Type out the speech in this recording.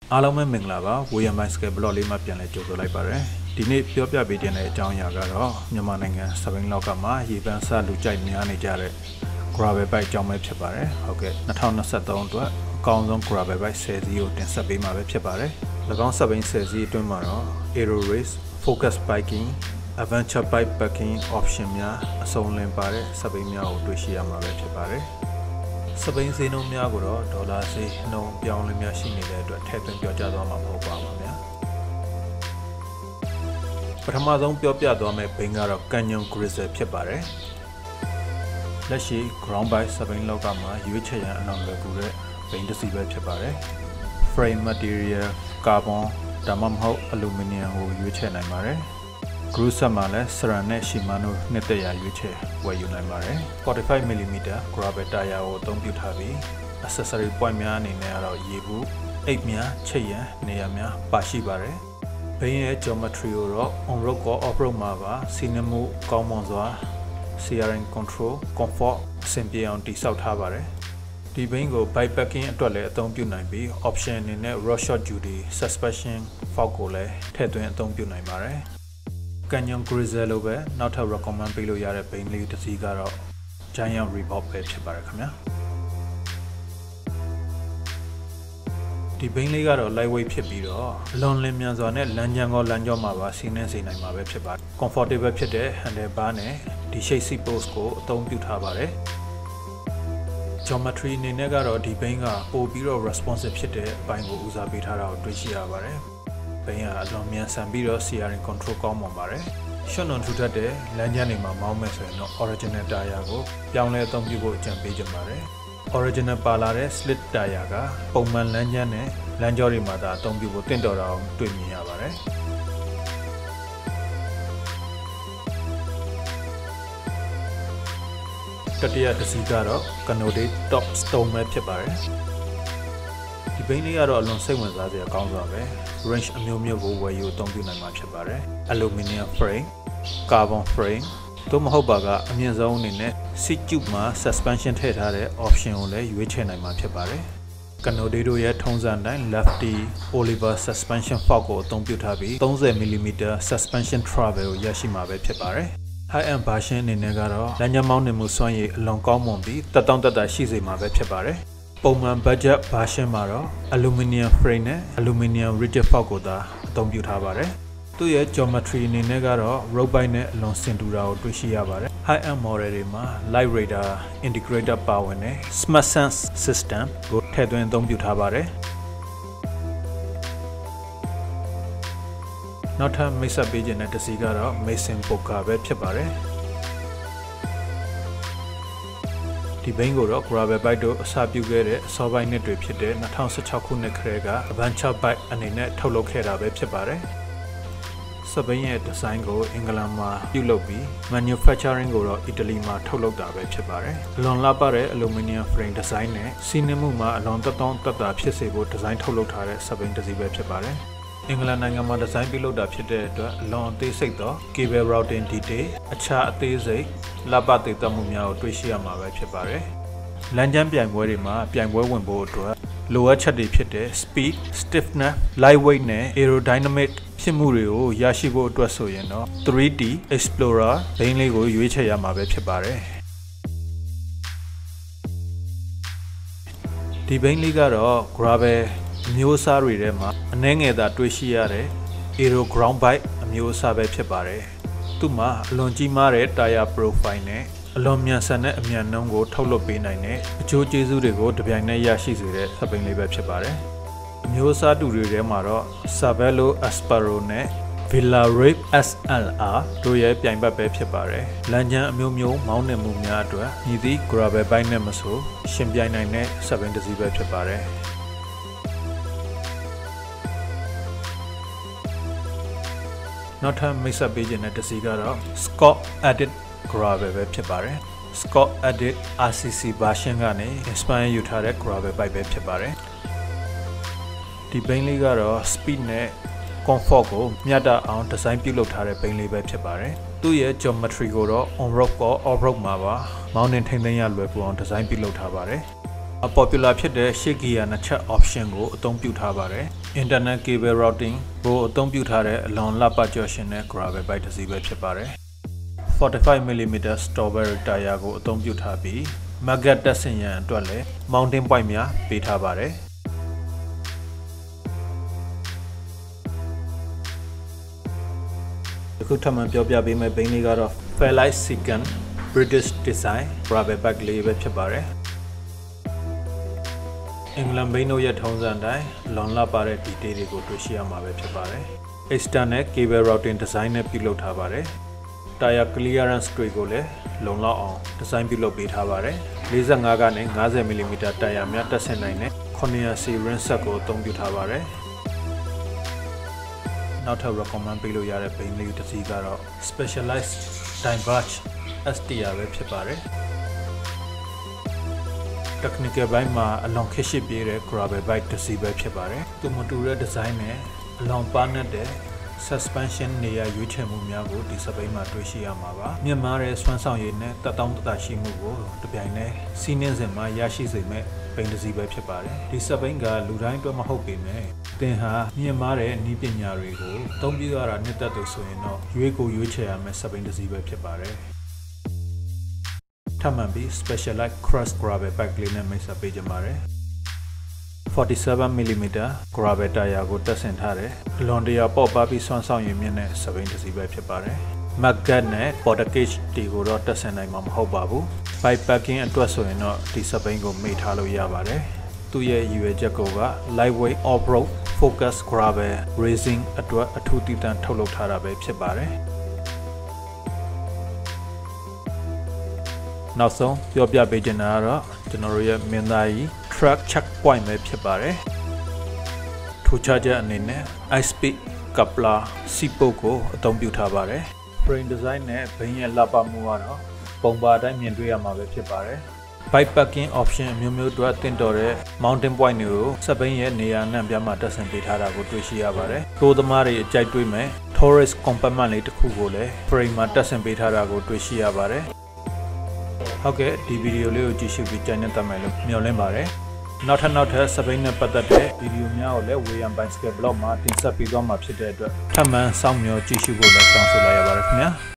အားလုံးပဲမင်္ဂလာပါဝေယံမိုင်းစကယ်ဘလော့လေးမှာပြန်လဲကြိုဆိုလိုက်ပါရယ်ဒီနေ့ပြောပြပေးတဲ့အကြောင်းအရာကတော့မြန်မာနိုင်ငံစပိန်လောက်ကမှာရေပန်းစလူကြိုက်များနေကြတဲ့ gravel bike အကြောင်းပဲဖြစ်ပါတယ်ဟုတ်ကဲ့2023အတွက်အကောင်းဆုံး gravel bike 10 စီးကိုတင်ဆက်ပေးမှာပဲဖြစ်ပါတယ်၎င်းစပိန်10 စီးအတွင်းမှာတော့ aero race focus biking adventure bike packing option များအစုံလင်ပါတဲ့စပိန်များကိုတွေ့ရှိရမှာပဲဖြစ်ပါတယ်စပိန်ဈေးနှုန်းများကိုတော့ဒေါ်လာဈေးနှုန်းပြောင်းလဲများရှိနေတဲ့အတွက်ထည့်သွင်းပြောကြားသွားမှာမဟုတ်ပါဘူးဗျာပထမဆုံးပြောပြသွားမယ့်ဘိန်းကတော့ Canyon Grizzle ဖြစ်ပါတယ်လက်ရှိ ground bike စပိန်လောကမှာရွေးချယ်ရန်အနောက်လွယ်ကူတဲ့ဘိန်းတစ်စီးပဲဖြစ်ပါတယ် frame material carbon ဒါမှမဟုတ် aluminum ကိုရွေးချယ်နိုင်ပါတယ် Groove set မှာလည်း Saran နဲ့ Shimano နှစ်သက်ရာရွေးချယ်ဝယ်ယူနိုင်ပါတယ် 45mm gravel tire ကိုအသုံးပြုထားပြီး accessory point များအနေနဲ့ကတော့ရေဘူးအိတ်များချိတ်ရန်နေရာများပါရှိပါတယ်ဘိန်းရဲ့ geometry ကိုတော့ on road ကော off road မှာပါစီးနှမှုကောင်းမွန်စွာ steering control comfort အဆင်ပြေအောင်တည်ဆောက်ထားပါတယ်ဒီဘိန်းကို bike packing အတွက်လည်းအသုံးပြုနိုင်ပြီး option အနေနဲ့ road short duty suspension fork ကိုလည်းထည့်သွင်းအသုံးပြုနိုင်ပါတယ်Canyon Grizzle လို့ပဲနောက်ထပ် recommend ပေးလို့ရတဲ့ဘိန်းလေးတစ်စီးကတော့ Giant Reebok ပဲဖြစ်ပါတယ်ခင်ဗျာဒီဘိန်းလေးကတော့ lightweight ဖြစ်ပြီးတော့အလွန်လင်းမြန်စွာနဲ့လမ်းကြမ်းကောလမ်းကြောမှာပါစီးနှင်းစေနိုင်မှာပဲဖြစ်ပါတယ် comfortable ဖြစ်တဲ့ handlebar နဲ့ဒီ shape seat post ကိုအသုံးပြုထားပါတယ် geometry အနေနဲ့ကတော့ဒီဘိန်းကပို့ပြီးတော့ responsive ဖြစ်တဲ့အပိုင်းကိုဦးစားပေးထားတာကိုတွေ့ရှိရပါတယ်ဘိန်းကအလွန်မြန်ဆန်ပြီးတော့ steering control ကောင်းမွန်ပါတယ်ရှွတ်နှုံထူထပ်တဲ့လမ်းကြားတွေမှာမောင်းမယ်ဆိုရင်တော့ original tire ကိုပြောင်းလဲအသုံးပြုဖို့အကြံပေးချင်ပါတယ် original ပါလာတဲ့ slit tire ကပုံမှန်လမ်းကြားနဲ့လမ်းကြောတွေမှာသာအသုံးပြုဖို့တင့်တော်တာအောင်တွေ့မြင်ရပါတယ်တတိယတစ်စီးကတော့ Canode Top Stone ပဲဖြစ်ပါတယ်ဒီဘိန်းလေးကတော့အလွန်စိတ်ဝင်စားစရာကောင်းစွာပဲ range အမျိုးမျိုးကိုဝယ်ယူအသုံးပြုနိုင်မှာဖြစ်ပါတယ် aluminum frame carbon frame သို့မဟုတ်ပါကအမြင့်ဆုံးအနေနဲ့ seat tube မှာ suspension ထည့်ထားတဲ့ option ကိုလည်းရွေးချယ်နိုင်မှာဖြစ်ပါတယ် Canode တို့ရဲ့ထုံးစံတိုင်း lefty Oliver suspension fork ကိုအသုံးပြုထားပြီး 30mm suspension travel ကိုရရှိမှာပဲဖြစ်ပါတယ် high end version အနေနဲ့ကတော့လမ်းကြောင်းမောင်းနှင်မှုစွမ်းရည်အလွန်ကောင်းမွန်ပြီးတက်တောင့်တက်တာရှိစေမှာပဲဖြစ်ပါတယ်ပုံမှန် budget version မှာတော့ aluminum frame နဲ့ aluminum rigid fork ကိုသာအသုံးပြုထားပါတယ်။သူ့ရဲ့ geometry အနေနဲ့ကတော့ road bike နဲ့အလွန်ဆင်တူတာကိုတွေ့ရှိရပါတယ်။ high end model တွေမှာ light radar integrated power နဲ့ smart sense system ကိုထည့်သွင်းအသုံးပြုထားပါတယ်။နောက်ထပ်မိတ်ဆက်ပေးခြင်းတဲ့တစ်စီးကတော့ Mason Polka ပဲဖြစ်ပါတယ်။ဒီဘိန်းကိုတော့ gravel bike တို့အစပြုခဲ့တဲ့အစောပိုင်းနှစ်တွေဖြစ်တဲ့2016ခုနှစ်ခရဲက adventure bike အနေနဲ့ထုတ်လုပ်ခဲ့တာပဲဖြစ်ပါတယ်။စပိန်ရဲ့ဒီဇိုင်းကိုအင်္ဂလန်မှာပြုလုပ်ပြီး manufacturing ကိုတော့အီတလီမှာထုတ်လုပ်တာပဲဖြစ်ပါတယ်။အလွန်လှပတဲ့ aluminum frame design နဲ့စီးနှင်းမှုမှာအလွန်တက်တာဖြစ်စေဖို့ဒီဇိုင်းထုတ်လုပ်ထားတဲ့စပိန်တစ်စီးပဲဖြစ်ပါတယ်။အင်္ဂလန်နိုင်ငံမှာဒီဇိုင်းပြုလုပ်တာဖြစ်တဲ့အတွက်အလွန်အသေးစိတ်သော cable routing detail အခြားအသေးစိတ်လှပသေးသက်မှုများကိုတွေ့ရှိရမှာပဲဖြစ်ပါတယ်။လမ်းကြမ်းပြိုင်ပွဲတွေမှာပြိုင်ပွဲဝင်ဖို့အတွက်လိုအပ်ချက်တွေဖြစ်တဲ့ speed, stiffness, lightweight နဲ့ aerodynamic ဖြစ်မှုတွေကိုရရှိဖို့အတွက်ဆိုရင်တော့ 3D Explorer ဘိန်းလေးကိုရွေးချယ်ရမှာပဲဖြစ်ပါတယ်။ဒီဘိန်းလေးကတော့ gravelအမျိုးအစားတွေထဲမှာအနည်းငယ်သာတွေ့ရှိရတဲ့ Aero Ground Bike အမျိုးအစားပဲဖြစ်ပါတယ်။သူ့မှာအလွန်ကြီးမားတဲ့ tire profile နဲ့အလွန်မြန်ဆန်တဲ့အမြန်နှုန်းကိုထုတ်လွှတ်ပေးနိုင်တဲ့အကျိုးကျေးဇူးတွေကိုတပြိုင်နက်ရရှိစေတဲ့စပိန်လေးပဲဖြစ်ပါတယ်။အမျိုးအစားတူတွေထဲမှာတော့ Cervelo Asparo နဲ့ Villarreal SLR တို့ရဲ့ပြိုင်ဘက်ပဲဖြစ်ပါတယ်။လမ်းကြမ်းအမျိုးမျိုးမောင်းနှင်မှုများအတွက်ညီသည့် gravel bike နဲ့မဆိုရှင်ပြိုင်နိုင်တဲ့စပိန်တစ်စီးပဲဖြစ်ပါတယ်။နောက်ထပ်မိတ်ဆက်ပေးခြင်းတဲ့တစ်စီးကတော့ Scott Edit Gravel ပဲဖြစ်ပါတယ် Scott Edit RCC version ကနေ inspire ယူထားတဲ့ gravel bike ပဲဖြစ်ပါတယ်ဒီဘိန်းလေးကတော့ speed နဲ့ comfort ကိုမျှတအောင်ဒီဇိုင်းပြုလုပ်ထားတဲ့ဘိန်းလေးပဲဖြစ်ပါတယ်သူ့ရဲ့ geometry ကိုတော့ on road ကော off road မှာပါမောင်းနှင်ထိန်းသိမ်းရလွယ်ကူအောင်ဒီဇိုင်းပြုလုပ်ထားပါတယ် popular ဖြစ်တဲ့ shake gear နှစ်ချက် option ကိုအသုံးပြုထားပါတယ် internet cable routing ကိုအသုံးပြုထားတဲ့အလွန်လှပကျော်ရှင်တဲ့ gravel bike တစ်စီးပဲဖြစ်ပါတယ် 45mm strawberry tire ကိုအသုံးပြုထားပြီး market တက်ဆင်ရန်အတွက်လည်း mountain point များပေးထားပါတယ်အခုထပ်မံပြောပြပေးမယ့်ဘိန်းလေးကတော့ Fairlight Second British Design gravel bike လေးပဲဖြစ်ပါတယ်အင်္ဂလန်ဘိန်းတို့ရဲ့ထုံးစံတိုင်းလွန်လှပတဲ့ detail တွေကိုတွေ့ရှိရမှာပဲဖြစ်ပါတယ် external cable routing design နဲ့ပြုလုပ်ထားပါတယ် tire clearance တွေကိုလည်းလုံလောက်အောင် design ပြုလုပ်ပေးထားပါတယ် 45 ကနေ 50mm tire များတက်ဆင်နိုင်တဲ့ 900C rim set ကိုအသုံးပြုထားပါတယ်နောက်ထပ် recommend ပေးလို့ရတဲ့ဘိန်းလေးတစ်စီးကတော့ specialized diverge STR ပဲဖြစ်ပါတယ် technical ဘိုင်းမှာအလွန်ခေတ်ရှိပြေးတဲ့ gravel bike တစ်စီးပဲဖြစ်ပါတယ်သူမတူတဲ့ design နဲ့အလွန်ပါးနက်တဲ့ suspension နေရာရွေးချယ်မှုများကိုဒီစပိန်မှာတွေ့ရှိရမှာပါမြင့်မားတဲ့စွမ်းဆောင်ရည်နဲ့တက်တောင့်တတရှိမှုကိုတပြိုင်တည်းစီးနှင်းစဉ်မှာရရှိစေမဲ့ဘိန်းတစ်စီးပဲဖြစ်ပါတယ်ဒီစပိန်ကလူတိုင်းအတွက်မဟုတ်ပေမဲ့သင်ဟာမြင့်မားတဲ့နည်းပညာတွေကိုသုံးပြီးရတာနှစ်သက်သူဆိုရင်တော့ရွေးချယ်ရမယ့်စပိန်တစ်စီးပဲဖြစ်ပါတယ်ထပ်မံပြီး specialized cross gravel bike လေးနဲ့မိတ်ဆက်ပေးကြပါတယ် 47mm gravel tire ကိုတက်ဆင်ထားတယ်အလွန်တရာပေါ့ပါပြီးဆွမ်းဆောင်ရည်မြင့်တဲ့စပိန်တစ်စီးပဲဖြစ်ပါတယ် market နဲ့ border cage တီကိုတော့တက်ဆင်နိုင်မှာမဟုတ်ပါဘူး bike parking အတွက်ဆိုရင်တော့ဒီစပိန်ကိုမိတ်ထားလို့ရပါတယ်သူ့ရဲ့ရည်ရွယ်ချက်က lightweight off-road focus gravel racing အတွက်အထူးတည်တံ့ထုတ်လုပ်ထားတာပဲဖြစ်ပါတယ်နောက်ဆုံးပြောပြပေးချင်တာကတော့ကျွန်တော်တို့ရဲ့မင်းသားကြီး track checkpoint ပဲဖြစ်ပါတယ်ထူးခြားချက်အနေနဲ့ ice speed coupler seatpost ကိုအသုံးပြုထားပါတယ် frame design နဲ့ဘိန်းရဲ့လှပမှုကတော့ပုံပါအတိုင်းမြင်တွေ့ရမှာပဲဖြစ်ပါတယ် bike parking option အမျိုးမျိုးအတွက်တင့်တော်တဲ့ mountain point တွေကိုစပိန်ရဲ့နေရာနှံ့ပြားမှာတက်ဆင်ပေးထားတာကိုတွေ့ရှိရပါတယ်တိုးသမားတွေအကြိုက်တွေ့မဲ့ tourist compartment လေးတစ်ခုကိုလည်း frame မှာတက်ဆင်ပေးထားတာကိုတွေ့ရှိရပါတယ်ဟုတ်ကဲ့ဒီဗီဒီယိုလေးကိုကြည့်ရှုပြီးကြိုက်နေတတ်မယ်လို့မျှော်လင့်ပါတယ်နောက်ထပ်စပိန်နဲ့ပတ်သက်တဲ့ဗီဒီယိုများကိုလည်း WAIYAN bicycle blog မှာတင်ဆက်ပေးသွားမှာဖြစ်တဲ့အတွက်ထပ်မံစောင့်မျှော်ကြည့်ရှုဖို့လည်းတောင်းဆိုလိုက်ရပါတယ်ခင်ဗျာ